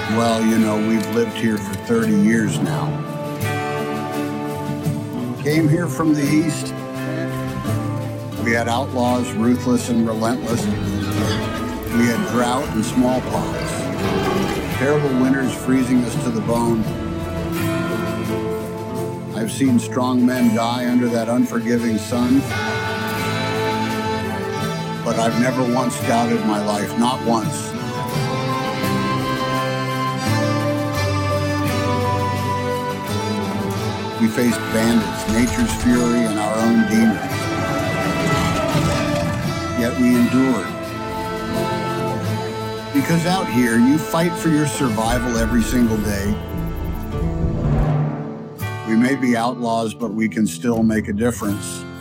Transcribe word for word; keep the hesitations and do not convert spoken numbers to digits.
Well, you know, we've lived here for thirty years now. Came here from the east. We had outlaws, ruthless and relentless. We had drought and smallpox. Terrible winters freezing us to the bone. I've seen strong men die under that unforgiving sun. But I've never once doubted my life, not once. We faced bandits, nature's fury, and our own demons. Yet we endured. Because out here, you fight for your survival every single day. We may be outlaws, but we can still make a difference.